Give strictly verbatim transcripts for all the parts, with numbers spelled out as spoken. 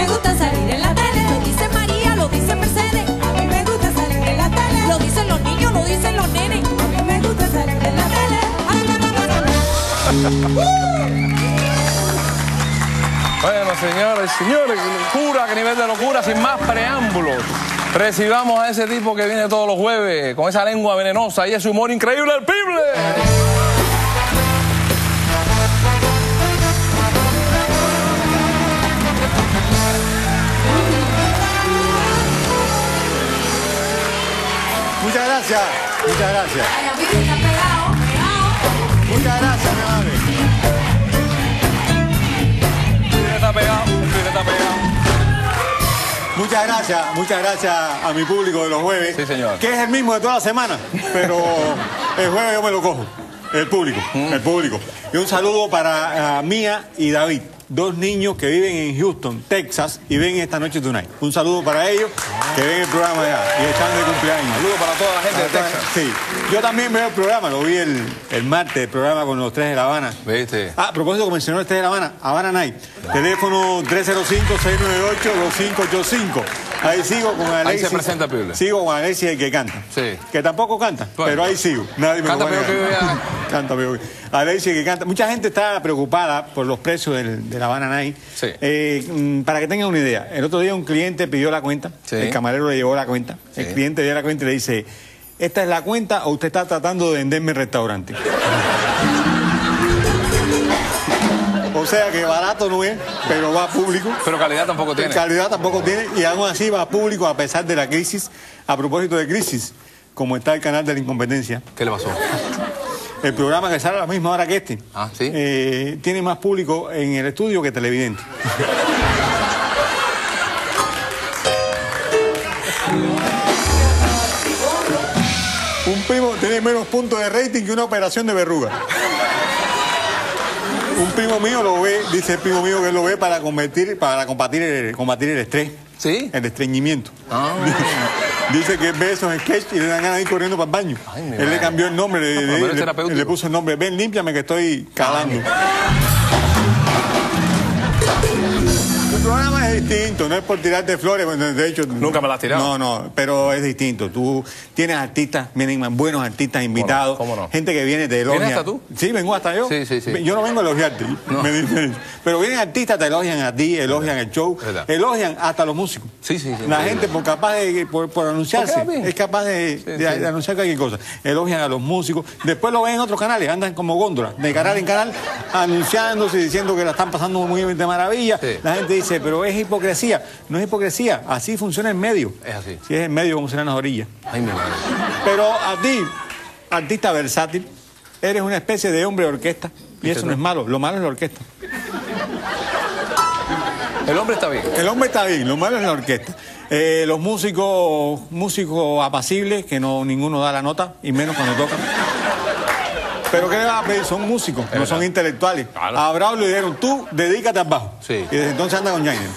me gusta salir en la tele. Lo dice María, lo dice Mercedes. A mí me gusta salir en la tele. Lo dicen los niños, lo dicen los nenes. A mí me gusta salir en la tele. Bueno, señores, señores, qué locura, qué nivel de locura, sin más preámbulos. Recibamos a ese tipo que viene todos los jueves con esa lengua venenosa y ese humor increíble, el Pible. Muchas gracias, muchas gracias. Muchas gracias, mi madre. Está pegado, está pegado. Muchas gracias, muchas gracias a mi público de los jueves. Sí, señor. Que es el mismo de toda la semana, pero el jueves yo me lo cojo. El público, mm. el público. Y un saludo para uh, Mía y David, dos niños que viven en Houston, Texas, y ven esta noche Tonight. Un saludo para ellos, que ven el programa allá y están de cumpleaños. Saludo para toda la gente de Texas. Sí, yo también veo el programa, lo vi el, el martes, el programa con los tres de La Habana. ¿Viste? Ah, a propósito, que mencionó el tres de La Habana, Habana Night. Teléfono tres cero cinco, seis nueve ocho, dos cinco ocho cinco. Ahí sigo con Alexis. Ahí se presenta Pible. Sigo con Alexis, el que canta. Sí. Que tampoco canta, bueno, pero ahí sigo. Nadie me canta lo va a peor que yo. Canta peor que Alexis, que canta. Mucha gente está preocupada por los precios del, de la Habana Night. Sí. Eh, para que tengan una idea, el otro día un cliente pidió la cuenta, sí. El camarero le llevó la cuenta, sí. El cliente le dio la cuenta y le dice, ¿esta es la cuenta o usted está tratando de venderme el restaurante? O sea que barato no es, pero va público. Pero calidad tampoco tiene. Calidad tampoco tiene y aún así va público a pesar de la crisis. A propósito de crisis, como está el canal de la incompetencia. ¿Qué le pasó? El programa que sale a la misma hora que este. Ah, ¿sí? Eh, tiene más público en el estudio que televidente. Un primo tiene menos puntos de rating que una operación de verruga. Un primo mío lo ve, dice el primo mío que lo ve para combatir, para combatir el, combatir el estrés. ¿Sí? El estreñimiento. Ah. Dice que ve esos sketches y le dan ganas de ir corriendo para el baño. Ay, Él le cambió el nombre, le, no, le, le, le puso el nombre, ven, límpiame que estoy calando. El programa es distinto, no es por tirarte flores, de hecho... Nunca me las has tirado. No, no, pero es distinto. Tú tienes artistas, vienen buenos artistas invitados, ¿Cómo no? ¿Cómo no? Gente que viene de elogia. ¿Vienes hasta tú? Sí, vengo hasta yo. Sí, sí, sí. Yo no vengo a elogiarte, no. Me dicen. Pero vienen artistas, te elogian a ti, elogian el show, ¿verdad? Elogian hasta los músicos. Sí, sí, sí. La sí, gente, sí. por capaz de, por, por anunciarse, es capaz de, sí, de, sí. de anunciar cualquier cosa. Elogian a los músicos. Después lo ven en otros canales, andan como góndolas, de canal en canal, anunciándose, diciendo que la están pasando muy bien de maravilla. Sí. La gente dice, pero es hipocresía. No es hipocresía, así funciona el medio. Es así. Si es el medio, como serán las orillas. Ay, mi madre. Pero a ti, artista versátil, eres una especie de hombre de orquesta. Y eso no es malo, lo malo es la orquesta. El hombre está bien. El hombre está bien, lo malo es la orquesta. Eh, los músicos, músicos apacibles, que no ninguno da la nota, y menos cuando tocan. Pero ¿qué le vas a pedir? Son músicos, no son intelectuales. Claro. A Bravo le dijeron, tú dedícate al bajo. Sí. Y desde entonces anda con Jainer.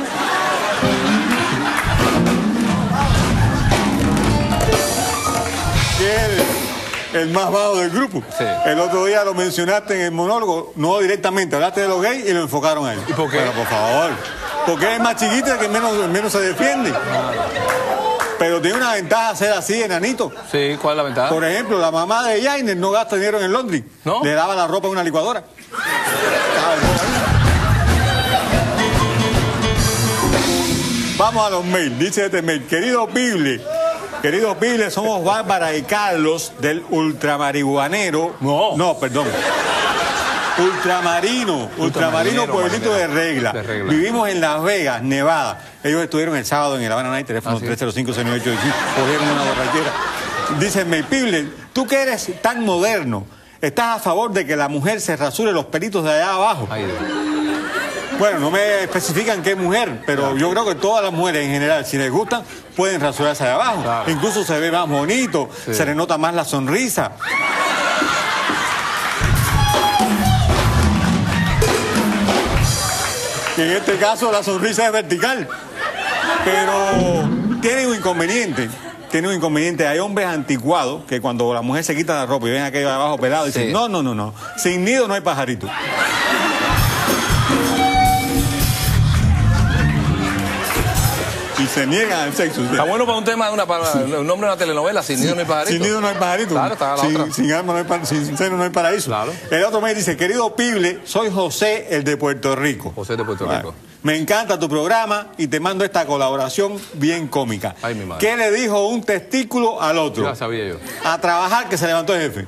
Y el, el más bajo del grupo. Sí. El otro día lo mencionaste en el monólogo, no directamente, hablaste de los gays y lo enfocaron a él. ¿Y por qué? Pero por favor, porque es más chiquito el que menos, menos se defiende. Pero tiene una ventaja ser así, enanito. Sí, ¿cuál es la ventaja? Por ejemplo, la mamá de Jainer no gasta dinero en el laundry. ¿No? Le daba la ropa en una licuadora. Vamos a los mails. Dice este mail. Querido Pible, querido Pible, somos Bárbara y Carlos del ultramarihuanero. No. No, perdón. Ultramarino, ultramarino pueblito de regla. de regla. Vivimos en Las Vegas, Nevada. Ellos estuvieron el sábado en el Habana Night, teléfono ah, ¿sí? tres cero cinco, seis nueve ocho, cogieron una borrachera. Dícenme, Pible, tú que eres tan moderno, ¿estás a favor de que la mujer se rasure los pelitos de allá abajo? Ay, bueno, no me especifican qué mujer, pero claro. Yo creo que todas las mujeres en general, si les gustan, pueden rasurarse allá abajo. Claro. Incluso se ve más bonito, sí. Se le nota más la sonrisa. Y en este caso la sonrisa es vertical. Pero tiene un inconveniente. Tiene un inconveniente. Hay hombres anticuados que cuando la mujer se quita la ropa y ven aquello de abajo pelado, dicen, sí. no, no, no, no. Sin nido no hay pajarito. y se niegan al sexo. Está bueno para un tema, de una, para sí. un nombre de una telenovela, Sin nido no hay pajarito. Sin nido no hay pajarito. Claro, está la sin, otra. Sin alma no hay, pa sin seno no hay paraíso. Claro. El otro me dice, querido Pible, soy José, el de Puerto Rico. José de Puerto Rico. Vale. Me encanta tu programa y te mando esta colaboración bien cómica. Ay, mi madre. ¿Qué le dijo un testículo al otro? Ya sabía yo. A trabajar, que se levantó el jefe.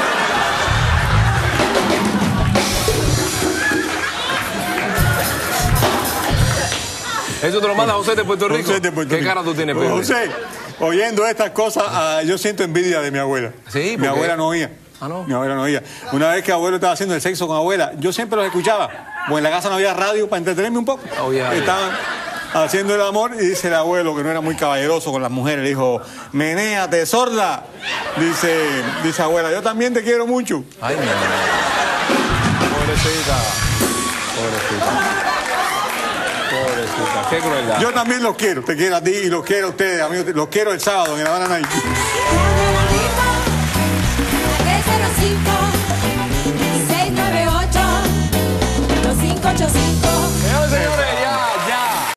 Eso te lo manda José de Puerto Rico. José de Puerto ¿Qué Rico. cara tú tienes, Pedro? José, oyendo estas cosas, uh, yo siento envidia de mi abuela. Sí, mi abuela no oía. Ah, no. Mi abuela no oía. Una vez que abuelo estaba haciendo el sexo con abuela, yo siempre los escuchaba. Pues en la casa no había radio para entretenerme un poco. Oh, yeah, Estaban yeah. haciendo el amor y dice el abuelo, que no era muy caballeroso con las mujeres, le dijo, menéate, sorda. Dice, dice abuela, yo también te quiero mucho. Ay, mi madre. Pobrecita. Pobrecita. Pobrecita, qué crueldad. Yo también los quiero, te quiero a ti y los quiero a ustedes, amigos. Los quiero el sábado en La Habana Night.